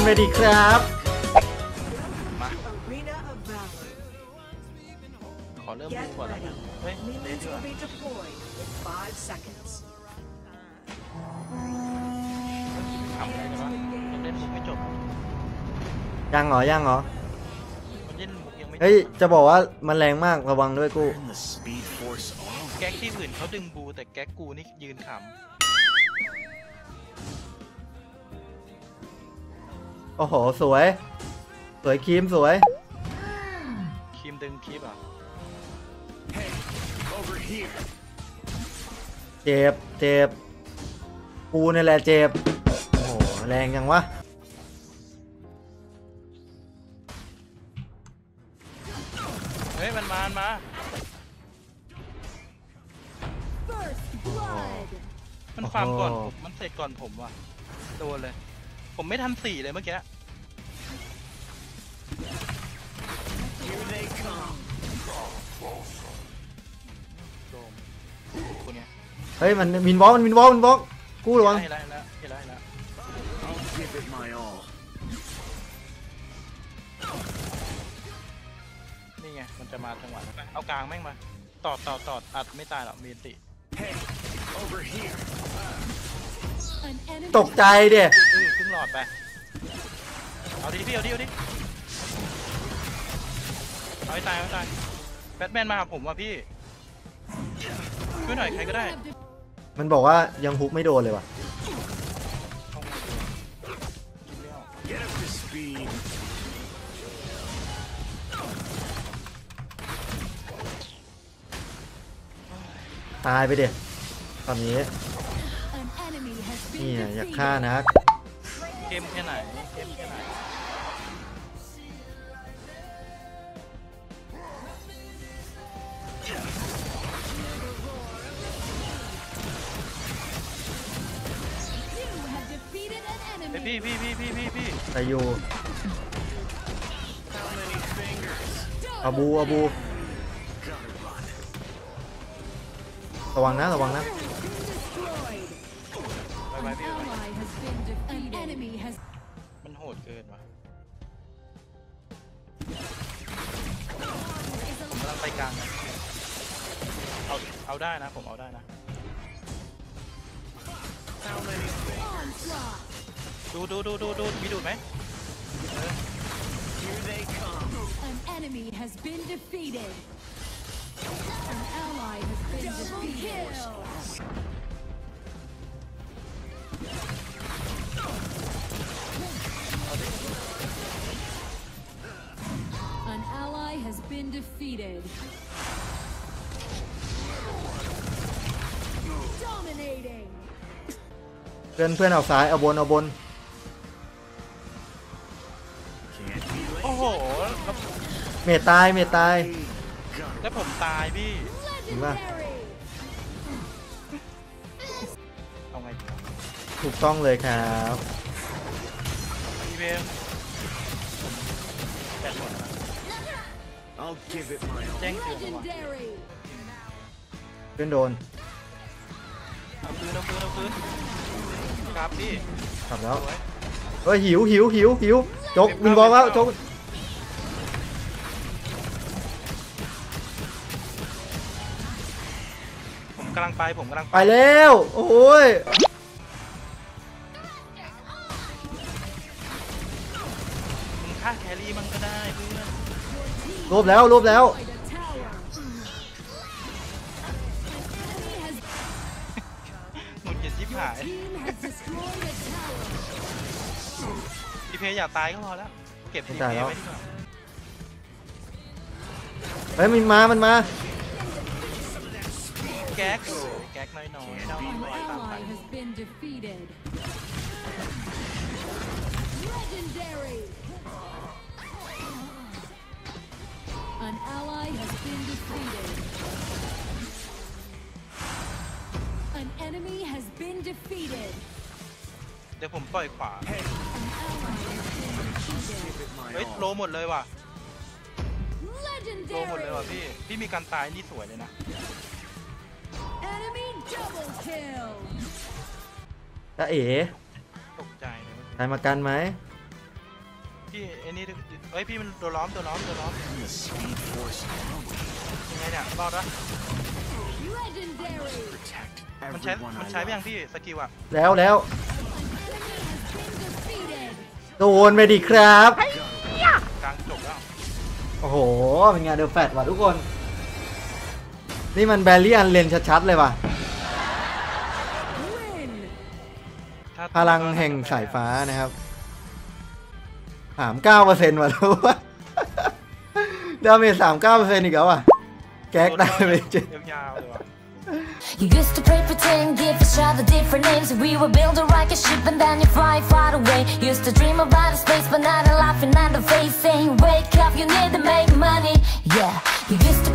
ไปดิครับมาขอเริ่มดูก่อนแล้วกันเฮ้ยเล่นดีกว่าทำอะไรกันวะยังเล่นมุกไม่จบยังเหรอมันเล่นมุกยังไม่จบเฮ้ยจะบอกว่ามันแรงมากระวังด้วยกูแก๊กที่อื่นเขาดึงบูแต่แก๊กกูนี่ยืนขโอ้โหสวยครีมสวยำครีมดึงคลิปอ่ะเจ็บกูนี่แหละเจ็บโอ้โหแรงจังวะเฮ้ยมันมามันฟาร์มก่อนผมมันเสร็จก่อนผมว่ะโดนเลยผมไม่ทัน4เลยเมื่อกี้เฮ้ยมันมินบล็อกกูระวังเห็นแล้วนี่ไงมันจะมาจังหวะนั้นเอากลางแม่งมาตอดอัดไม่ตายหรอกมีติตกใจเดี๋ยขึ้นหลอดไปเอาดิพี่เอาดิเอาให้ตายแบทแมนมาหาผมว่ะพี่ช่วยหน่อยใครก็ได้มันบอกว่ายังฮุกไม่โดนเลยว่ะตายไปเดี๋ยตอนนี้นี่อยากฆ่านะเข้มแค่ไหนพี่แต่อยู่อาบูระวังนะไปพี่มันโหดเกินว่ะผมกำลังไปกลางนะเอาได้นะผมเอาได้นะดูมีดูดไหมAn enemy has been defeated. An ally has been defeated. An ally has been defeated. Dominating. เพื่อนเอาซ้ายเอาบนโอ้โหเมตตายแล้วผมตายพี่เห็นป่ะเอาไงถูกต้องเลยครับพี่เบมแบตหมดนะแจ้งเตือนมาเพื่อนโดนเอาปืนครับพี่ขับแล้วเฮ้ยหิวจกมินบอลแล้วจกผมกำลังไปแล้วโอ้ยมึงฆ่าแครี่มันก็ได้เพื่อนรวบแล้วหมุนเย็นชิบหายพี่เพย์อยากตายก็พอแล้วเก็บพี่เพย์ไว้ดีกว่าเฮ้ยมันมาแก๊กน้อยเจ้าน้อยตามไป An ally has been defeated. An enemy has been defeated. เดี๋ยวผมปล่อยขวาเฮ้ยโลหมดเลยว่ะโลหมดเลยว่ะพี่มีการตายนี่สวยเลยนะจะเอ๋ตกใจเลยใครมากันไหมพี่ไอ้นี่เฮ้ยพี่มันตัวล้อมยังไงเนี่ยรอดปะ Legendary. มันใช้ไปยังพี่สกิลอะแล้ว An enemy has been defeated. โดนไปดิครับกลางจบแล้วโอ้โหเป็นไงเดอะแฟตว่ะทุกคน นี่มันแบลลี่อันเลนชัดๆเลยว่ะ Win. พลังแห่งสายฟ้านะครับ39%ว่ะทุกคนดาเมจ39%อีกแล้วอ่ะ แก๊กได้ไปเจ็ดยาวๆเลยว่ะ You used to play pretend, give each other different names. We were building like a ship and then you fly far away. Used to dream about space, but now they're laughing at the face, saying, wake up, you need to make money. Yeah, you used to